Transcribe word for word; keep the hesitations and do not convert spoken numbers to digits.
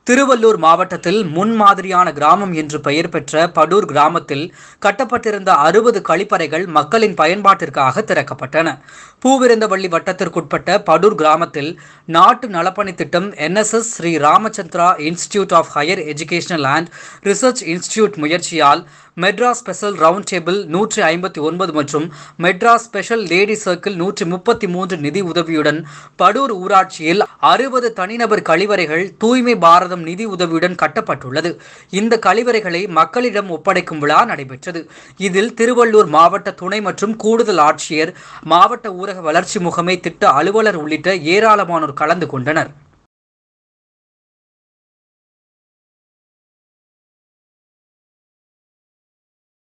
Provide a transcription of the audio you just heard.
திருவள்ளூர் மாவட்டத்தில் முன்மாதிரியான கிராமம் என்று பெயர் பெற்ற படூர் கிராமத்தில் கட்டப்பட்டிருந்த அறுபது கழிப்பறைகள் மக்களின் பயன்பாட்டிற்காக திறக்கப்பட்டன. பூவிருந்தவள்ளி வட்டத்திற்குட்பட்ட படூர் கிராமத்தில் நாட்டு நலப்பணி திட்டம் N S S Sri Ramachandra institute of higher educational and research institute முயற்சியால் மெட்ராஸ் ஸ்பெஷல் ரவுண்ட் டேபிள் நூற்றி ஐம்பத்தி ஒன்பது மற்றும் மெட்ராஸ் ஸ்பெஷல் லேடி சர்க்கிள் நூற்றி முப்பத்தி மூன்று நிதி உதவியுடன் படூர் ஊராட்சியில் அறுபது தனிநபர் கழிவறைகள் தூய்மை பாரதம் நிதி உதவியுடன் கட்டப்பட்டுள்ளது. இந்த கழிவறைகளை மக்களிடம் ஒப்படைக்கும் விழா நடைபெற்றது. இதில் திருவள்ளூர் மாவட்ட துணை மற்றும் கூடுதல் ஆட்சியர், மாவட்ட ஊரக வளர்ச்சி முகமை திட்ட அலுவலர் உள்ளிட்ட ஏராளமானோர் கலந்து கொண்டனர்.